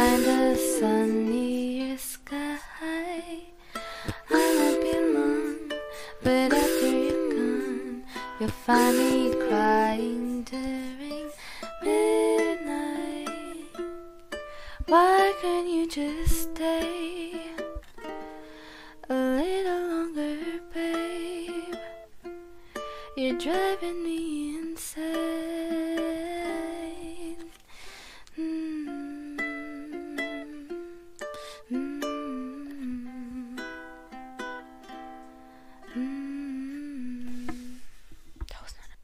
find a sunnier sky. I won't be long, but after you're gone, you'll find me crying during midnight. Why can't you just stay a little longer, babe? You're driving me